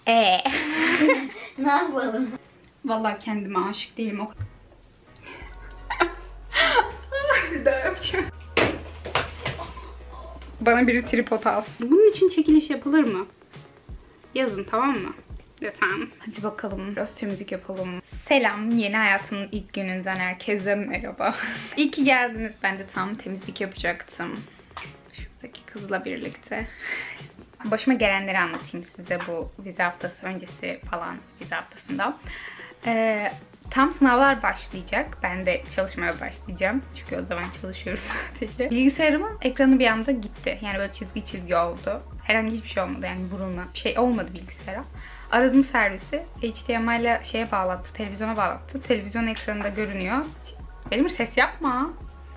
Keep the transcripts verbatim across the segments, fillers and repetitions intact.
Ee. Ne yapalım? Vallahi kendime aşık değilim o. Bir daha yapacağım. Bana biri tripod alsın. Bunun için çekiliş yapılır mı? Yazın, tamam mı? Lütfen. Hadi bakalım. Biraz temizlik yapalım. Selam. Yeni hayatımın ilk gününden herkese merhaba. İyi ki geldiniz. Ben de tam temizlik yapacaktım. Şuradaki kızla birlikte. Başıma gelenleri anlatayım size bu vize haftası öncesi falan, vize haftasında. Ee, tam sınavlar başlayacak. Ben de çalışmaya başlayacağım. Çünkü o zaman çalışıyorum sadece. Bilgisayarımın ekranı bir anda gitti. Yani böyle çizgi çizgi oldu. Herhangi hiçbir şey olmadı. Yani vurulma bir şey olmadı bilgisayara. Aradım servisi. H D M I ile şeye bağlattı. Televizyona bağlattı. Televizyon ekranında görünüyor. Benim bir ses yapma.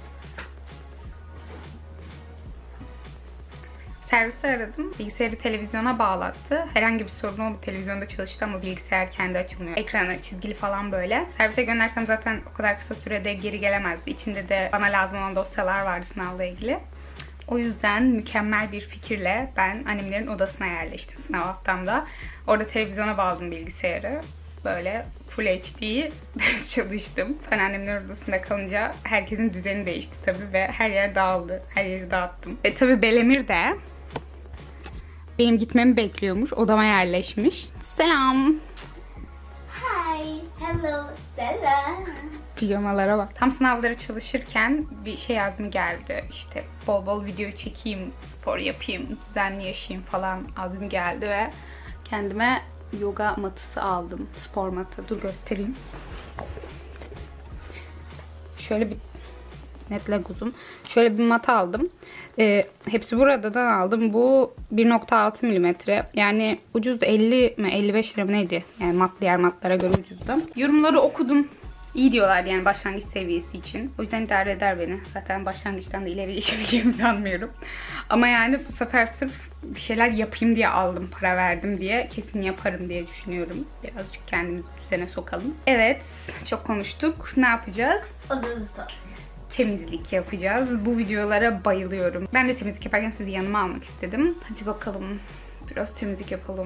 Servisi aradım. Bilgisayarı televizyona bağlattı. Herhangi bir sorun olmadı. Televizyonda çalıştı ama bilgisayar kendi açılmıyor. Ekranı çizgili falan böyle. Servise göndersem zaten o kadar kısa sürede geri gelemezdi. İçinde de bana lazım olan dosyalar vardı sınavla ilgili. O yüzden mükemmel bir fikirle ben annemlerin odasına yerleştim sınav haftamda. Orada televizyona bağladım bilgisayarı. Böyle Full H D ders çalıştım. Ben annemlerin odasında kalınca herkesin düzeni değişti tabii ve her yer dağıldı. Her yeri dağıttım. E tabii Belemir de benim gitmemi bekliyormuş. Odama yerleşmiş. Selam. Hi. Hello. Selam. Pijamalara bak. Tam sınavlara çalışırken bir şey yazım geldi. İşte bol bol video çekeyim, spor yapayım, düzenli yaşayayım falan azım geldi ve kendime yoga matısı aldım. Spor matı. Dur göstereyim. Şöyle bir netle guzum. Şöyle bir mat aldım. Ee, hepsi buradan aldım. Bu bir nokta altı milimetre. Yani ucuzdu. elli mi elli beş lira mı neydi? Yani mat diğer matlara göre ucuzdu. Yorumları okudum. İyi diyorlar yani başlangıç seviyesi için. O yüzden idare eder beni. Zaten başlangıçtan da ileri geçebileceğimi sanmıyorum. Ama yani bu sefer sırf bir şeyler yapayım diye aldım. Para verdim diye. Kesin yaparım diye düşünüyorum. Birazcık kendimizi düzene sokalım. Evet. Çok konuştuk. Ne yapacağız? Odanızda. Temizlik yapacağız. Bu videolara bayılıyorum. Ben de temizlik yaparken sizi yanıma almak istedim. Hadi bakalım. Biraz temizlik yapalım.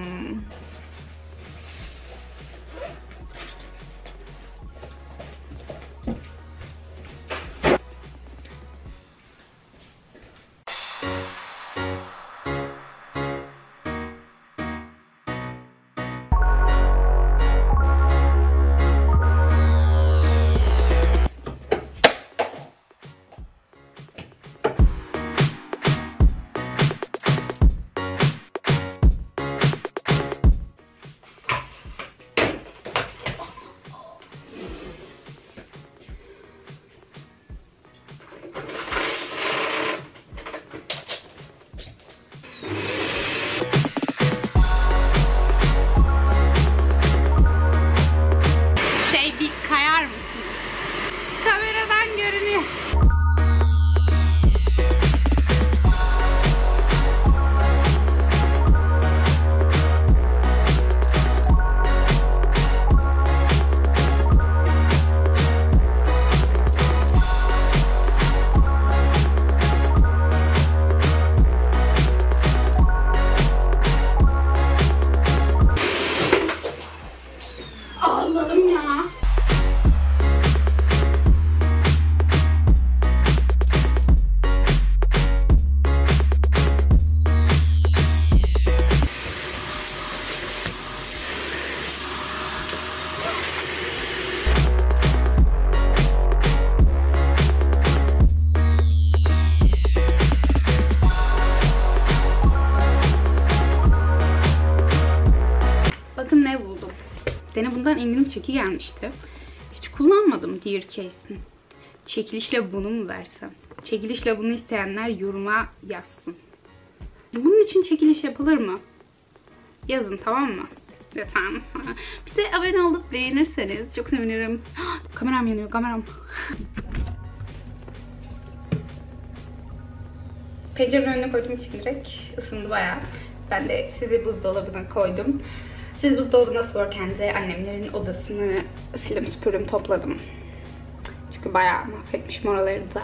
Dene bundan indirim çeki gelmişti. Hiç kullanmadım Dear Case'in. Çekilişle bunu mu versem? Çekilişle bunu isteyenler yoruma yazsın. Bunun için çekiliş yapılır mı? Yazın, tamam mı? Lütfen. Bize abone olup beğenirseniz çok sevinirim. Kameram yanıyor, kameram. Pencerenin önüne koydum için direkt ısındı bayağı. Ben de sizi buzdolabına koydum. Siz buzdolabına sorarken de annemlerin odasını sildim, süpürdüm, topladım. Çünkü bayağı mahvetmişim oraları da.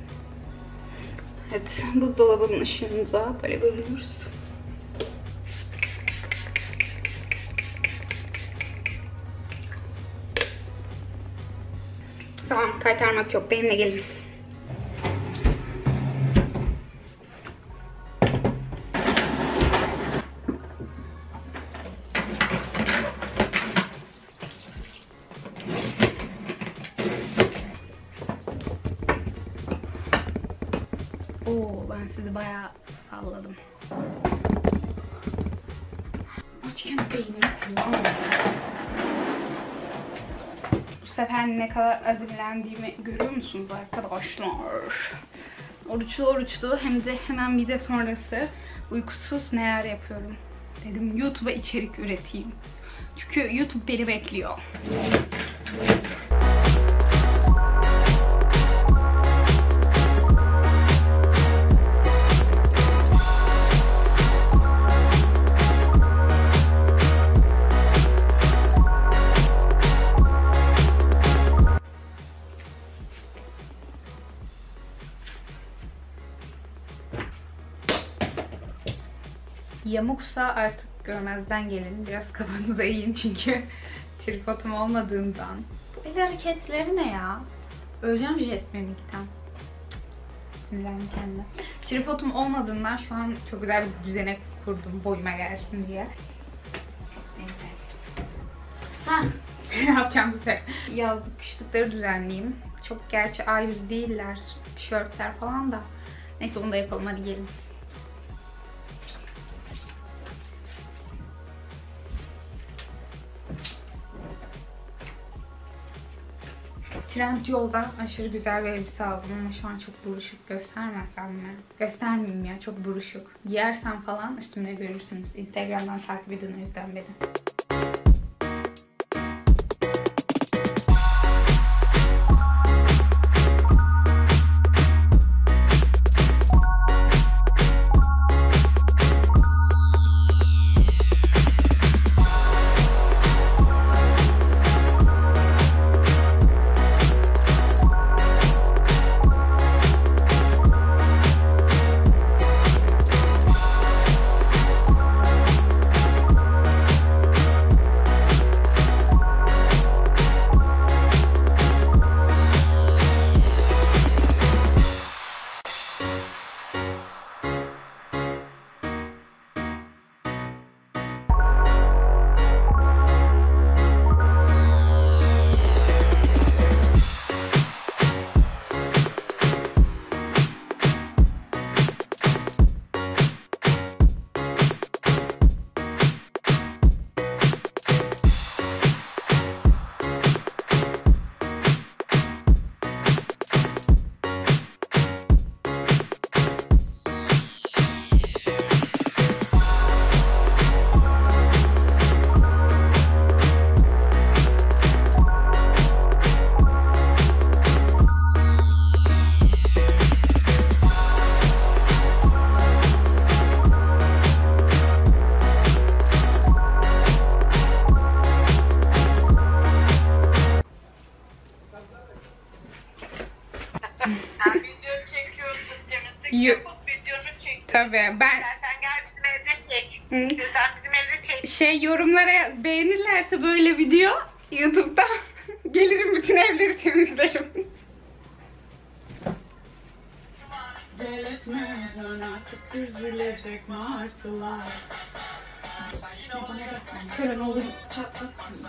Evet, buzdolabının ışığında böyle görünüyoruz. Tamam, kaytarmak yok. Benimle gelin. Oo, ben sizi bayağı salladım. Açken beynimi kullanmadım. Bu sefer ne kadar azimlendiğimi görüyor musunuz arkadaşlar? Oruçlu oruçlu hem de hemen vize sonrası uykusuz neler yapıyorum. Dedim YouTube'a içerik üreteyim. Çünkü YouTube beni bekliyor. Yamuksa artık görmezden gelin. Biraz kafanıza eğin çünkü tripodum olmadığından. Bu el hareketleri ne ya? Öleceğim jest mimikten. Sinirlendim kendime. Tripodum olmadığından şu an çok güzel bir düzenek kurdum boyuma gelsin diye. Neyse. Ha, ne yapacağım size? Yazlık kışlıkları düzenleyeyim. Çok gerçi ayrı değiller. Tişörtler falan da. Neyse onu da yapalım, hadi gelin. Trendyol'dan aşırı güzel bir elbise aldım ama şu an çok buruşuk, göstermesem mi? Göstermeyeyim ya, çok buruşuk. Giyersem falan üstümde görürsünüz. Instagram'dan takip edin o yüzden beni. Tabii ben... Sen gel bizim evde çek. Hı. Sen bizim evde çek. Şey, yorumlara beğenirlerse böyle video YouTube'da gelirim bütün evleri temizlerim. Deletmeden artık üzülecek martılar. Kırın olur çatlatma.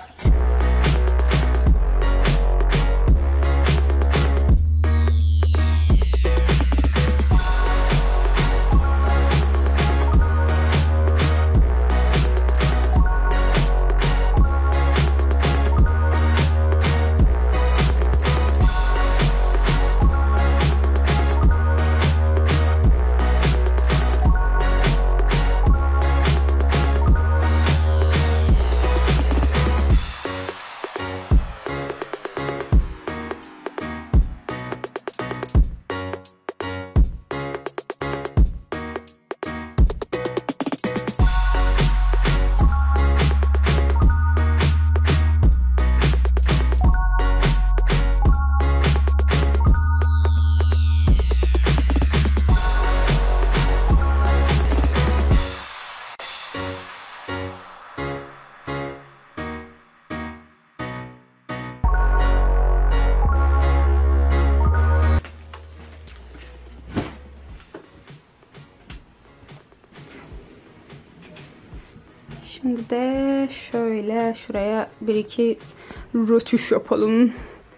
Şimdi de şöyle şuraya bir iki rötuş yapalım.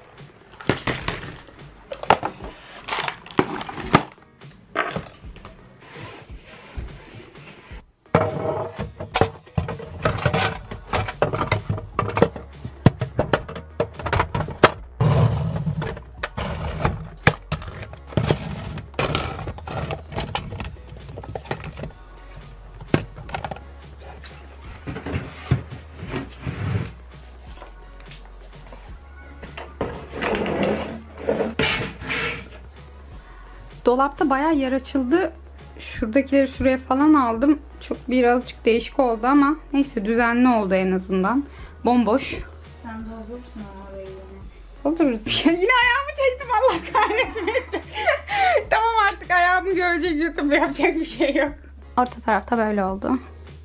Dolapta bayağı yer açıldı. Şuradakileri şuraya falan aldım. Çok birazcık değişik oldu ama neyse düzenli oldu en azından. Bomboş. Sen doldurursun ama orayı. Oluruz bir şey. Yine ayağımı çektim Allah kahretmesin. Tamam artık ayağımı görecek YouTube, yapacak bir şey yok. Orta tarafta böyle oldu.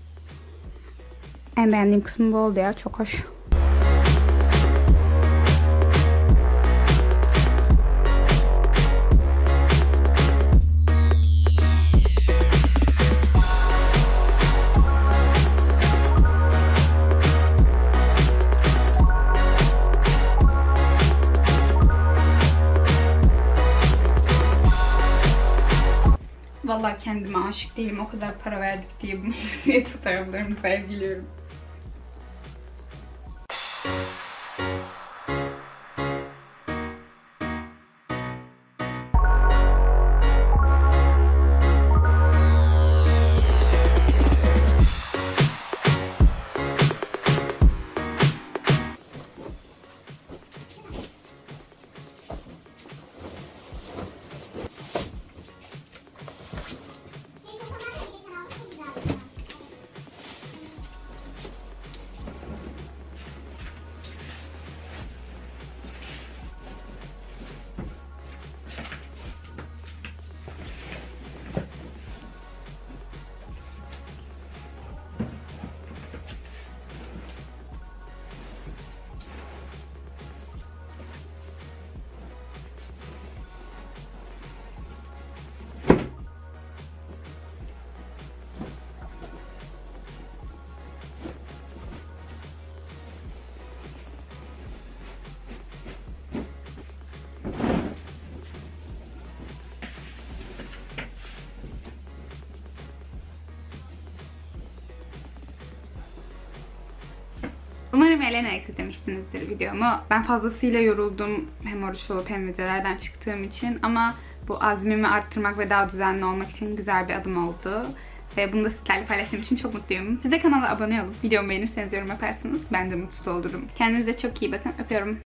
En beğendiğim kısmı bu oldu ya. Çok hoş. Vallahi kendime aşık değilim. O kadar para verdik diye bunu hepsine fotoğraflarımı sergiliyorum. Umarım eğlenerek izlemişsinizdir videomu. Ben fazlasıyla yoruldum hem oruç olup hem vizelerden çıktığım için, ama bu azmimi arttırmak ve daha düzenli olmak için güzel bir adım oldu. Ve bunu da sizlerle paylaştığım için çok mutluyum. Siz de kanala abone olun. Videomu beğenirseniz yorum yaparsınız. Ben de mutlu olurum. Kendinize çok iyi bakın. Öpüyorum.